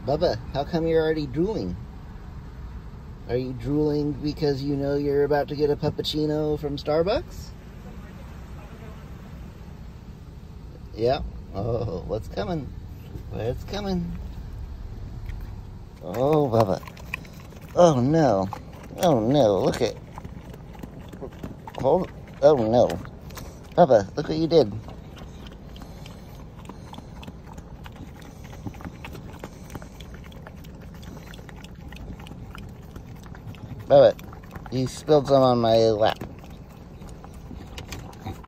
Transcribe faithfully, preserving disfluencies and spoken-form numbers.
Bubba, how come you're already drooling? Are you drooling because you know you're about to get a puppuccino from Starbucks? Yeah. Oh, what's coming? What's coming? Oh, Bubba. Oh, no. Oh, no. Look at... Hold... Oh, no. Bubba, look what you did. Bubba, you spilled some on my lap.